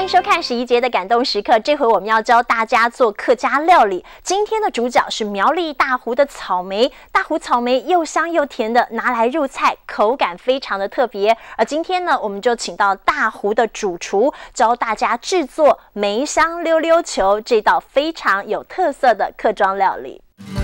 迎收看11节的感动时刻。这回我们要教大家做客家料理。今天的主角是苗栗大湖的草莓，大湖草莓又香又甜的，拿来入菜，口感非常的特别。而今天呢，我们就请到大湖的主厨，教大家制作梅香溜溜球这道非常有特色的客庄料理。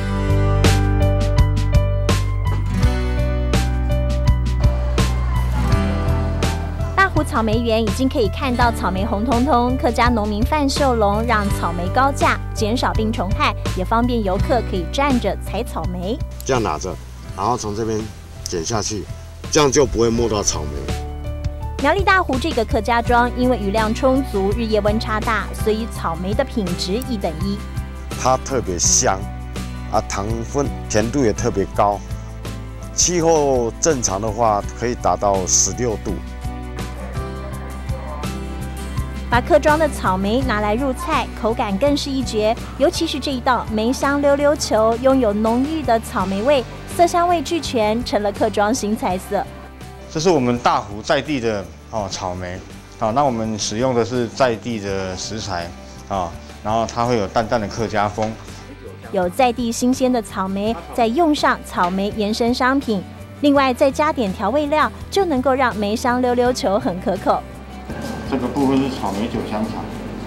大湖草莓园已经可以看到草莓红彤彤，客家农民范秀龙让草莓高价，减少病虫害，也方便游客可以站着采草莓。 这样拿着，然后从这边剪下去，这样就不会摸到草莓。 苗栗大湖这个客家庄，因为雨量充足，日夜温差大，所以草莓的品质1等1。 它特别香，糖分甜度也特别高，气候正常的话可以达到16度。 把客庄的草莓拿来入菜，口感更是一绝。尤其是这一道梅香溜溜球，拥有浓郁的草莓味，色香味俱全，成了客庄新菜色。 这是我们大湖在地的草莓，那我们使用的是在地的食材然后它会有淡淡的客家风。 有在地新鲜的草莓，再用上草莓延伸商品，另外再加点调味料，就能够让梅香溜溜球很可口。 这个部分是草莓酒香肠。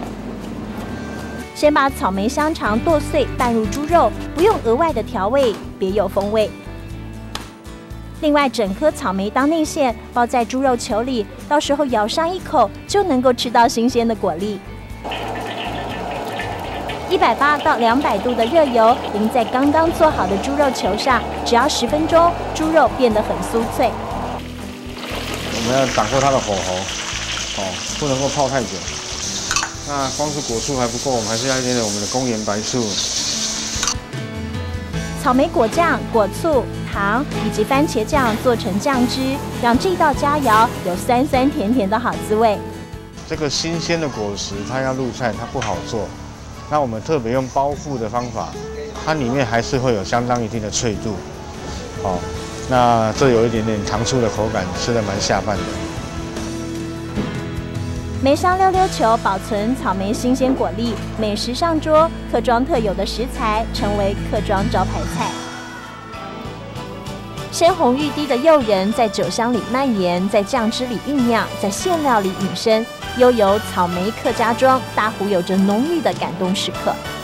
先把草莓香肠剁碎拌入猪肉，不用额外的调味，别有风味。另外，整颗草莓当内馅，包在猪肉球里，到时候咬上一口就能够吃到新鲜的果粒。180到200度的热油淋在刚刚做好的猪肉球上，只要10分钟，猪肉变得很酥脆。 我们要掌握它的火候。不能够泡太久。那光是果醋还不够，我们还是要一点点我们的公盐白醋。 草莓果酱、果醋、糖以及番茄酱做成酱汁，让这道佳肴有酸酸甜甜的好滋味。 这个新鲜的果实，它要入菜，它不好做。那我们特别用包覆的方法，它里面还是会有相当一定的脆度。那这有一点点糖醋的口感，吃得蛮下饭的。 梅香溜溜球保存草莓新鲜果粒，美食上桌，客庄特有的食材成为客庄招牌菜。鲜红欲滴的诱人在酒香里蔓延，在酱汁里酝酿，在馅料里隐身，悠游草莓客家庄，大湖有着浓郁的感动时刻。